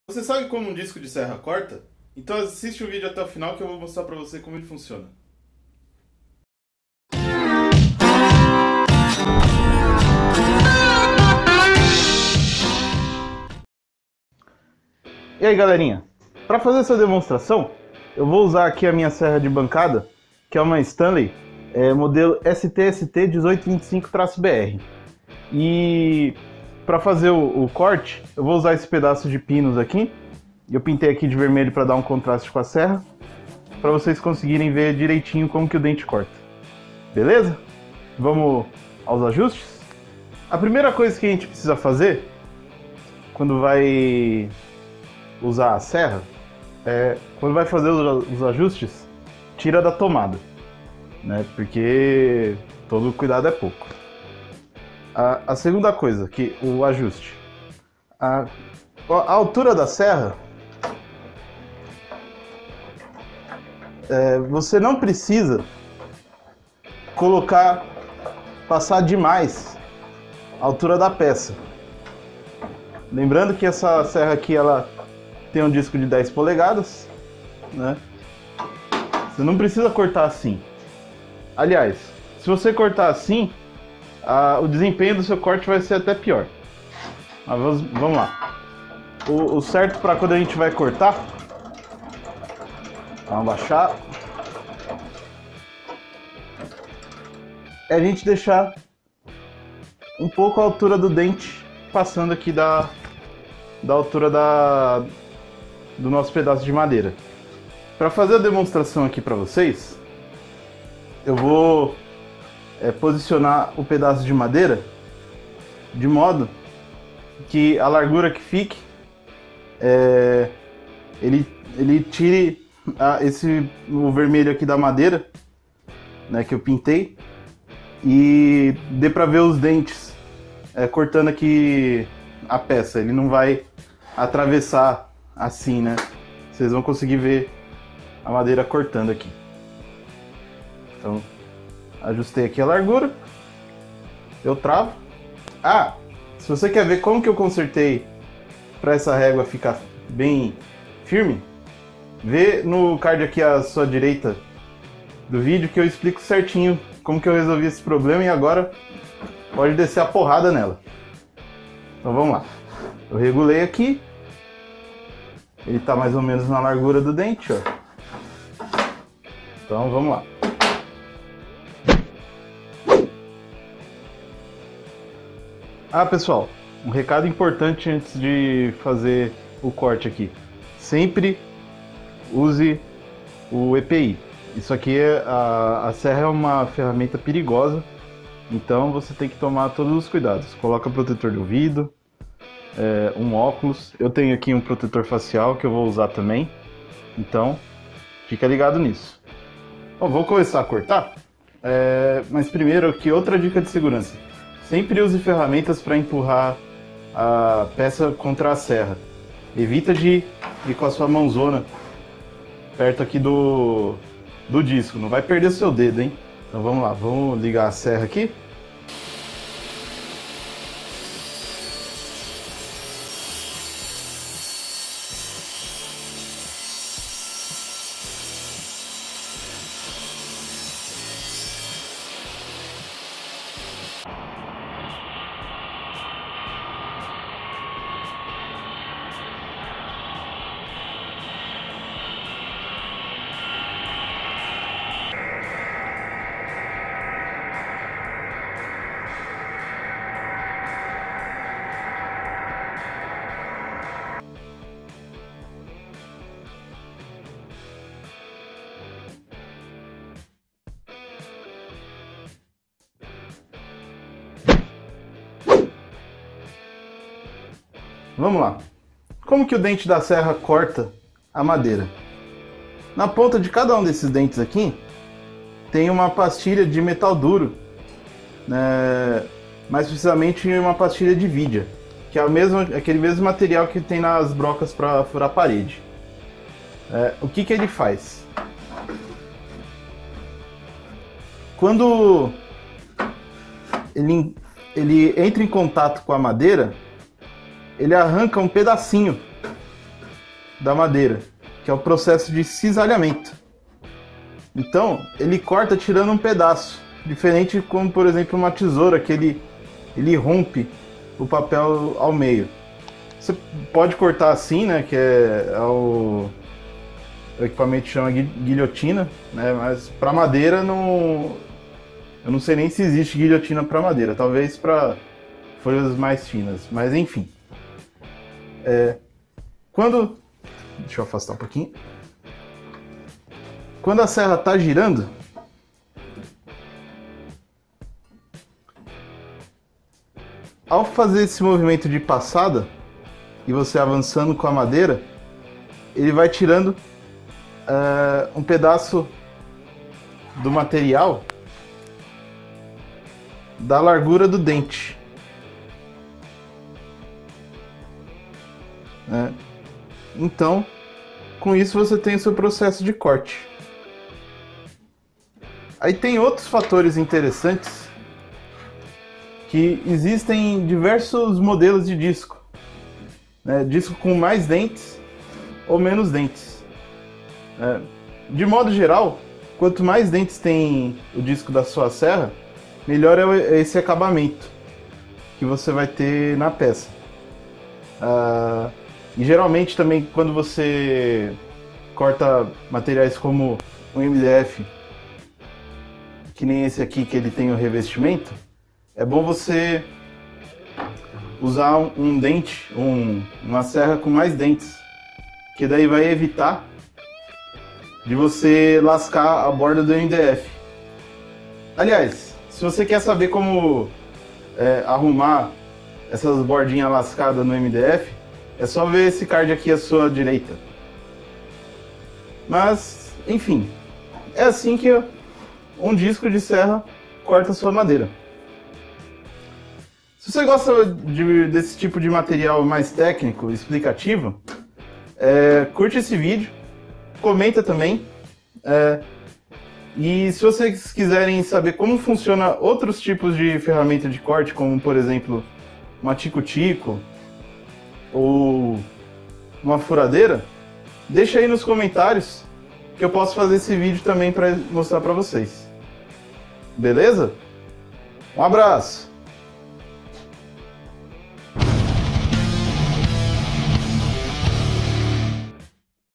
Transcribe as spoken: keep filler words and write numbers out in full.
Você sabe como um disco de serra corta? Então assiste o vídeo até o final que eu vou mostrar pra você como ele funciona. E aí galerinha, para fazer essa demonstração eu vou usar aqui a minha serra de bancada, que é uma Stanley é, modelo S T S T dezoito vinte e cinco B R. E para fazer o, o corte eu vou usar esse pedaço de pinos aqui. Eu pintei aqui de vermelho para dar um contraste com a serra, para vocês conseguirem ver direitinho como que o dente corta. Beleza? Vamos aos ajustes? A primeira coisa que a gente precisa fazer quando vai usar a serra é, quando vai fazer os ajustes, tira da tomada, né? Porque todo cuidado é pouco. A, a segunda coisa, que o ajuste, a, a altura da serra, é, você não precisa colocar, passar demais a altura da peça. Lembrando que essa serra aqui ela tem um disco de dez polegadas, né? Você não precisa cortar assim. Aliás, se você cortar assim, a, o desempenho do seu corte vai ser até pior. Mas vamos, vamos lá. O, o certo para quando a gente vai cortar, vamos baixar, é a gente deixar um pouco a altura do dente passando aqui da, da altura da, do nosso pedaço de madeira. Para fazer a demonstração aqui para vocês, eu vou é, posicionar o pedaço de madeira de modo que a largura que fique, é, ele, ele tire a, esse, o vermelho aqui da madeira, né, que eu pintei, e dê para ver os dentes é, cortando aqui a peça. Ele não vai atravessar assim, né? Vocês vão conseguir ver a madeira cortando aqui. Então, ajustei aqui a largura. Eu travo. Ah, se você quer ver como que eu consertei para essa régua ficar bem firme, vê no card aqui à sua direita do vídeo que eu explico certinho como que eu resolvi esse problema, e agora pode descer a porrada nela. Então vamos lá. Eu regulei aqui. Ele está mais ou menos na largura do dente, ó. Então vamos lá. Ah, pessoal, um recado importante antes de fazer o corte aqui. Sempre use o E P I. Isso aqui, é, a, a serra é uma ferramenta perigosa, então você tem que tomar todos os cuidados. Coloca protetor de ouvido, é, um óculos. Eu tenho aqui um protetor facial que eu vou usar também, então fica ligado nisso. Bom, vou começar a cortar, é, mas primeiro aqui outra dica de segurança. Sempre use ferramentas para empurrar a peça contra a serra. Evita de ir com a sua mãozona perto aqui do, do disco, não vai perder seu dedo, hein? Então vamos lá, vamos ligar a serra aqui. Vamos lá. Como que o dente da serra corta a madeira? Na ponta de cada um desses dentes aqui tem uma pastilha de metal duro, né? Mais precisamente uma pastilha de vidia, que é o mesmo, aquele mesmo material que tem nas brocas para furar a parede. É, o que que ele faz? Quando ele, ele entra em contato com a madeira, ele arranca um pedacinho da madeira, que é o processo de cisalhamento. Então, ele corta tirando um pedaço, diferente como, por exemplo, uma tesoura, que ele, ele rompe o papel ao meio. Você pode cortar assim, né, que é, é o, o equipamento chama guilhotina, né, mas para madeira não, eu não sei nem se existe guilhotina para madeira, talvez para folhas mais finas, mas enfim. É, quando, deixa eu afastar um pouquinho. Quando a serra está girando, ao fazer esse movimento de passada e você avançando com a madeira, ele vai tirando uh, um pedaço do material da largura do dente. Né? Então, com isso você tem o seu processo de corte. Aí tem outros fatores interessantes, que existem diversos modelos de disco, né? Disco com mais dentes ou menos dentes. É, de modo geral, quanto mais dentes tem o disco da sua serra, melhor é esse acabamento que você vai ter na peça. Ah, e geralmente também quando você corta materiais como o M D F, que nem esse aqui que ele tem o revestimento, é bom você usar um, um dente, um, uma serra com mais dentes, que daí vai evitar de você lascar a borda do M D F. Aliás, se você quer saber como é, arrumar essas bordinhas lascadas no M D F, é só ver esse card aqui à sua direita. Mas, enfim, é assim que um disco de serra corta a sua madeira. Se você gosta de, desse tipo de material mais técnico, explicativo, é, curte esse vídeo, comenta também. É, e se vocês quiserem saber como funciona outros tipos de ferramenta de corte, como por exemplo uma tico-tico ou uma furadeira, deixa aí nos comentários que eu posso fazer esse vídeo também para mostrar para vocês. Beleza? Um abraço!